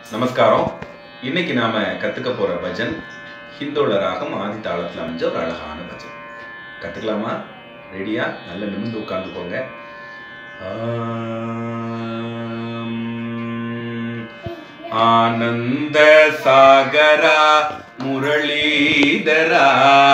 நமஸ்காரம். இன்னைக்கு நாம கத்துக்க போற பஜன் ஹிந்தோள ராகம் ஆதி தாளத்துல அமைஞ்ச ஒரு அழகான பஜன். கத்துக்கலாமா? ரெடியா? நல்ல நிமிர்ந்து உட்கார்ந்துக்கோங்க. ஆனந்த சாகரா முரளீதரா,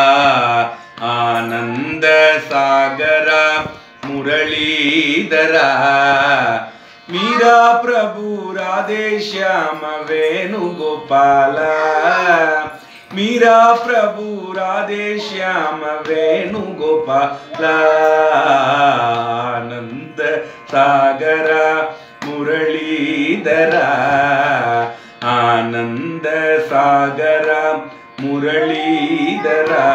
ஆனந்த சாகரா முரளீதரா, मीरा प्रभु राधे श्याम वेणुगोपाल, मीरा प्रभु राधे श्याम वेणुगोपाल, आनंद सागरा मुरलीधरा, आनंद सागरा मुरलीधरा.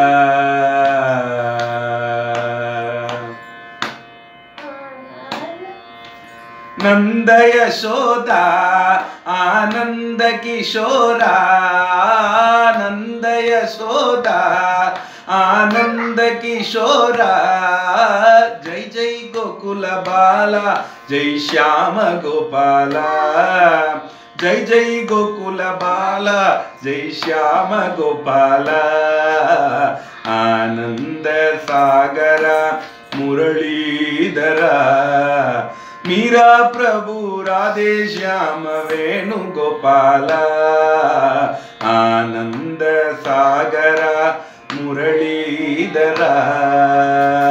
नंद यशोदा आनंद किशोरा, नंद यशोदा आनंद किशोरा, जय जय गोकुल बाला जय श्याम गोपाला, जय जय गोकुल बाला जय श्याम गोपाला, आनंद सागरा मुरलीधरा, मीरा प्रभु राधे श्याम वेणुगोपाल, आनंद सागरा मुरलीधरा.